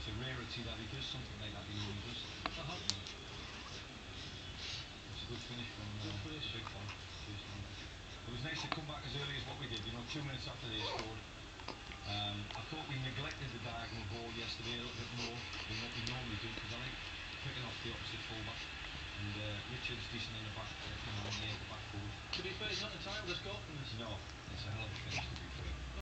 a rarity that he does something like that. He normally does. It's a good finish from the big fella. It was nice to come back as early as what we did. You know, 2 minutes after they scored. I thought we neglected the diagonal ball yesterday a little bit more than what we normally do, because I like picking off the opposite fullback. And Richard's decent in the back, come on near the back forward. To be fair, he's not entitled to score from this. No, it's a hell of a finish, to be fair.